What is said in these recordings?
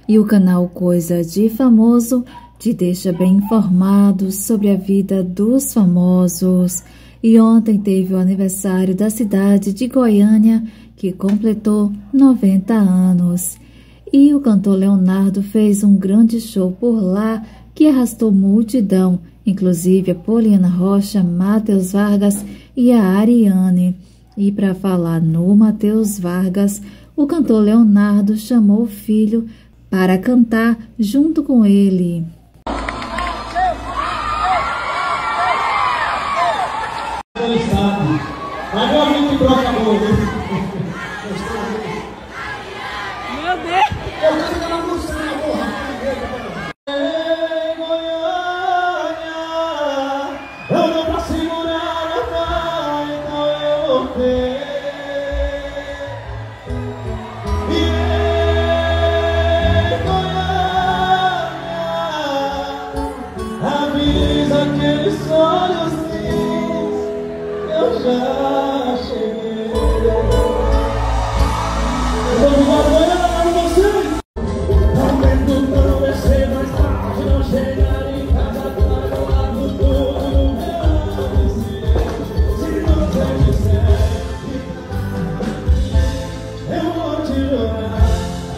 E o canal Coisa de Famoso te deixa bem informado sobre a vida dos famosos. E ontem teve o aniversário da cidade de Goiânia, que completou 90 anos. E o cantor Leonardo fez um grande show por lá, que arrastou multidão, inclusive a Poliana Rocha, Matheus Vargas e a Ariane. E para falar no Matheus Vargas, o cantor Leonardo chamou o filho para cantar junto com ele. Meu Deus! Avisa aqueles olhos eu já cheguei. Vamos adorar vocês. Não tento não descer mais tarde, não chegar em casa para o lado todo meu. Se você disser eu vou te jogar.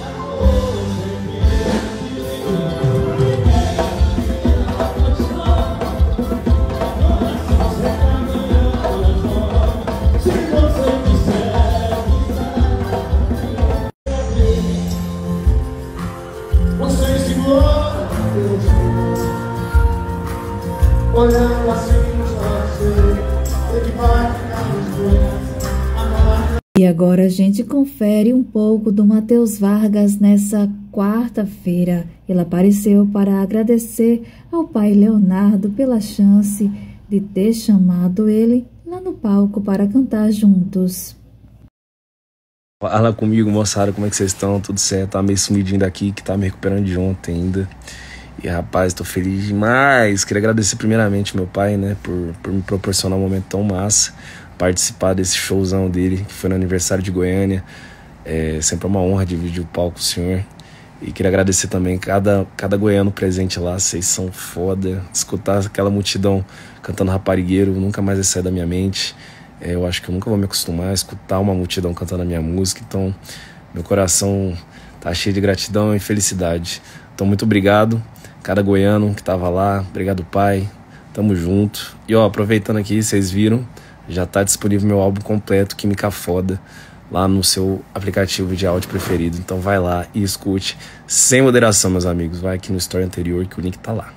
Olhando assim nos olhos, ele vai ficar nos dois. E agora a gente confere um pouco do Matheus Vargas nessa quarta-feira. Ele apareceu para agradecer ao pai Leonardo pela chance de ter chamado ele lá no palco para cantar juntos. Fala comigo, moçada, como é que vocês estão? Tudo certo? Tá meio sumidinho daqui, que tá me recuperando de ontem ainda. E rapaz, tô feliz demais. Queria agradecer primeiramente meu pai, né, por me proporcionar um momento tão massa, participar desse showzão dele, que foi no aniversário de Goiânia. É sempre uma honra dividir o palco com o senhor. E queria agradecer também cada goiano presente lá, vocês são foda. Escutar aquela multidão cantando Raparigueiro nunca mais vai sair da minha mente. Eu acho que eu nunca vou me acostumar a escutar uma multidão cantando a minha música. Então, meu coração tá cheio de gratidão e felicidade. Então, muito obrigado. Cada goiano que tava lá, obrigado pai, tamo junto. E ó, aproveitando aqui, vocês viram, já tá disponível meu álbum completo, Química Foda, lá no seu aplicativo de áudio preferido. Então vai lá e escute, sem moderação, meus amigos. Vai aqui no story anterior que o link tá lá.